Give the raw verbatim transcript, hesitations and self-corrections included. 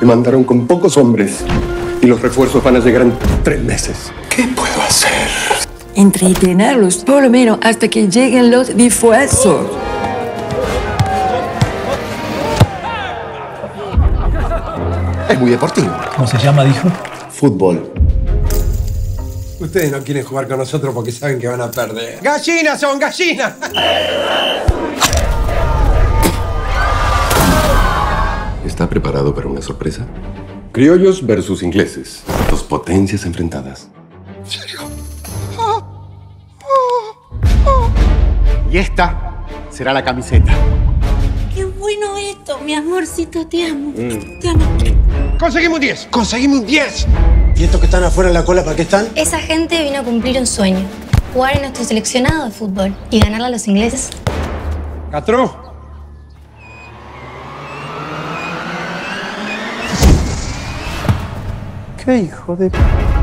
Me mandaron con pocos hombres y los refuerzos van a llegar en tres meses. ¿Qué puedo hacer? Entretenerlos por lo menos hasta que lleguen los refuerzos. Es muy deportivo. ¿Cómo se llama, dijo? Fútbol. Ustedes no quieren jugar con nosotros porque saben que van a perder. ¡Gallinas son gallinas! ¿Está preparado para una sorpresa? Criollos versus ingleses. Dos potencias enfrentadas. ¿En serio? Y esta será la camiseta. ¡Qué bueno esto! Mi amorcito, te amo. Mm. Te amo. ¡Conseguimos un diez! ¡Conseguimos un diez! ¿Y estos que están afuera en la cola, para qué están? Esa gente vino a cumplir un sueño. Jugar en nuestro seleccionado de fútbol y ganarle a los ingleses. ¿Castro? ¿Qué hijo de...